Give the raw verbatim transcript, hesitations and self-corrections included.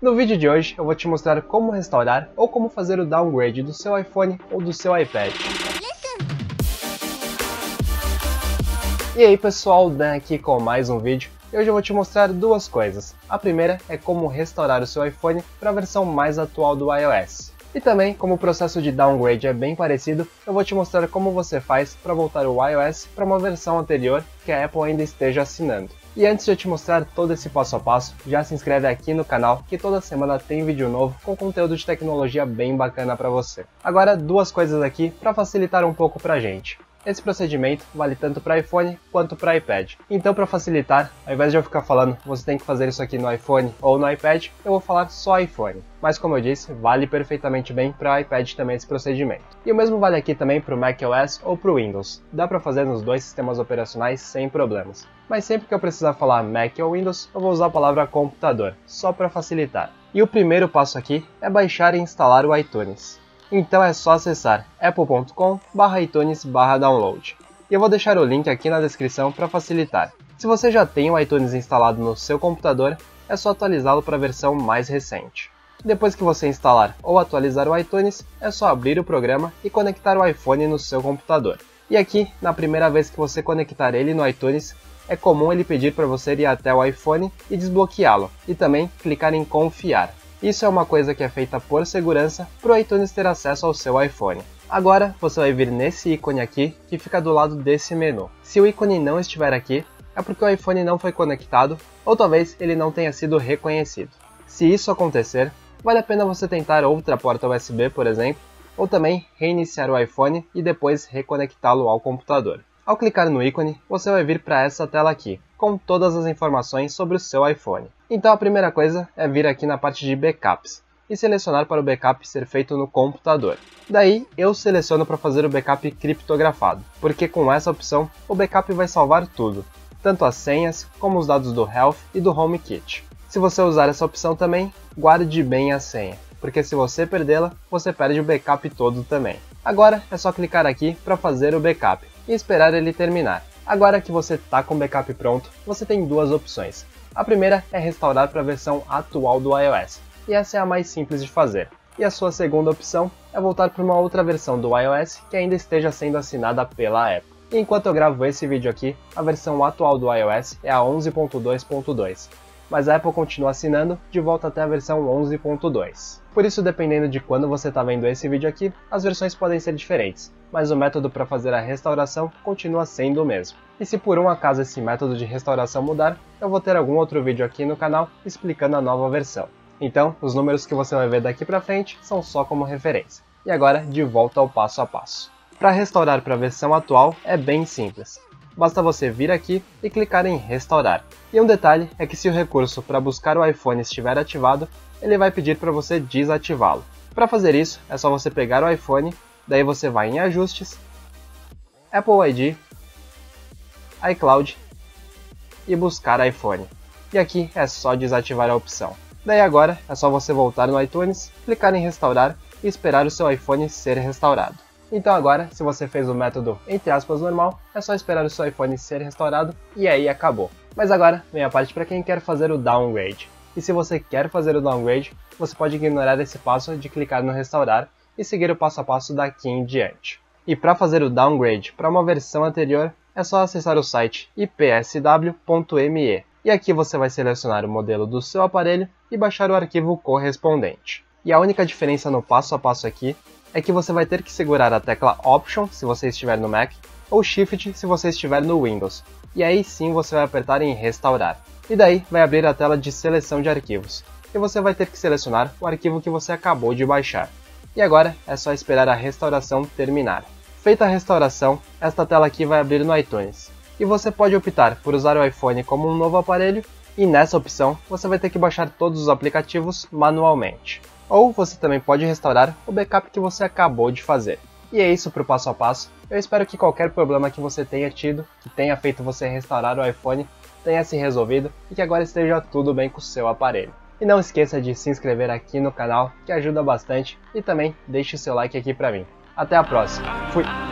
No vídeo de hoje eu vou te mostrar como restaurar ou como fazer o downgrade do seu iPhone ou do seu iPad. E aí pessoal, Dan aqui com mais um vídeo e hoje eu vou te mostrar duas coisas. A primeira é como restaurar o seu iPhone para a versão mais atual do iOS. E também, como o processo de downgrade é bem parecido, eu vou te mostrar como você faz para voltar o iOS para uma versão anterior que a Apple ainda esteja assinando. E antes de eu te mostrar todo esse passo a passo, já se inscreve aqui no canal que toda semana tem vídeo novo com conteúdo de tecnologia bem bacana para você. Agora, duas coisas aqui para facilitar um pouco pra gente. Esse procedimento vale tanto para iPhone quanto para iPad. Então, para facilitar, ao invés de eu ficar falando você tem que fazer isso aqui no iPhone ou no iPad, eu vou falar só iPhone. Mas como eu disse, vale perfeitamente bem para iPad também esse procedimento. E o mesmo vale aqui também para o macOS ou para o Windows. Dá para fazer nos dois sistemas operacionais sem problemas. Mas sempre que eu precisar falar Mac ou Windows, eu vou usar a palavra computador, só para facilitar. E o primeiro passo aqui é baixar e instalar o iTunes. Então é só acessar apple ponto com barra iTunes barra download. E eu vou deixar o link aqui na descrição para facilitar. Se você já tem o iTunes instalado no seu computador, é só atualizá-lo para a versão mais recente. Depois que você instalar ou atualizar o iTunes, é só abrir o programa e conectar o iPhone no seu computador. E aqui, na primeira vez que você conectar ele no iTunes, é comum ele pedir para você ir até o iPhone e desbloqueá-lo, e também clicar em confiar. Isso é uma coisa que é feita por segurança para o iTunes ter acesso ao seu iPhone. Agora você vai vir nesse ícone aqui que fica do lado desse menu. Se o ícone não estiver aqui, é porque o iPhone não foi conectado ou talvez ele não tenha sido reconhecido. Se isso acontecer, vale a pena você tentar outra porta U S B, por exemplo, ou também reiniciar o iPhone e depois reconectá-lo ao computador. Ao clicar no ícone, você vai vir para essa tela aqui, com todas as informações sobre o seu iPhone. Então a primeira coisa é vir aqui na parte de backups e selecionar para o backup ser feito no computador. Daí eu seleciono para fazer o backup criptografado, porque com essa opção o backup vai salvar tudo, tanto as senhas como os dados do Health e do HomeKit. Se você usar essa opção também, guarde bem a senha, porque se você perdê-la, você perde o backup todo também. Agora é só clicar aqui para fazer o backup e esperar ele terminar. Agora que você está com o backup pronto, você tem duas opções. A primeira é restaurar para a versão atual do iOS, e essa é a mais simples de fazer. E a sua segunda opção é voltar para uma outra versão do iOS que ainda esteja sendo assinada pela Apple. E enquanto eu gravo esse vídeo aqui, a versão atual do iOS é a onze ponto dois ponto dois. Mas a Apple continua assinando de volta até a versão onze ponto dois. Por isso, dependendo de quando você está vendo esse vídeo aqui, as versões podem ser diferentes, mas o método para fazer a restauração continua sendo o mesmo. E se por um acaso esse método de restauração mudar, eu vou ter algum outro vídeo aqui no canal explicando a nova versão. Então, os números que você vai ver daqui para frente são só como referência. E agora, de volta ao passo a passo. Para restaurar para a versão atual é bem simples. Basta você vir aqui e clicar em restaurar. E um detalhe é que se o recurso para buscar o iPhone estiver ativado, ele vai pedir para você desativá-lo. Para fazer isso, é só você pegar o iPhone, daí você vai em ajustes, Apple I D, iCloud e buscar iPhone. E aqui é só desativar a opção. Daí agora é só você voltar no iTunes, clicar em restaurar e esperar o seu iPhone ser restaurado. Então agora, se você fez o método entre aspas normal, é só esperar o seu iPhone ser restaurado e aí acabou. Mas agora vem a parte para quem quer fazer o downgrade. E se você quer fazer o downgrade, você pode ignorar esse passo de clicar no restaurar e seguir o passo a passo daqui em diante. E para fazer o downgrade para uma versão anterior, é só acessar o site i p s w ponto m e. E aqui você vai selecionar o modelo do seu aparelho e baixar o arquivo correspondente. E a única diferença no passo a passo aqui é que você vai ter que segurar a tecla Option se você estiver no Mac, ou Shift se você estiver no Windows, e aí sim você vai apertar em Restaurar. E daí vai abrir a tela de seleção de arquivos, e você vai ter que selecionar o arquivo que você acabou de baixar. E agora é só esperar a restauração terminar. Feita a restauração, esta tela aqui vai abrir no iTunes, e você pode optar por usar o iPhone como um novo aparelho, e nessa opção você vai ter que baixar todos os aplicativos manualmente. Ou você também pode restaurar o backup que você acabou de fazer. E é isso para o passo a passo. Eu espero que qualquer problema que você tenha tido, que tenha feito você restaurar o iPhone, tenha se resolvido e que agora esteja tudo bem com o seu aparelho. E não esqueça de se inscrever aqui no canal, que ajuda bastante, e também deixe seu like aqui para mim. Até a próxima. Fui!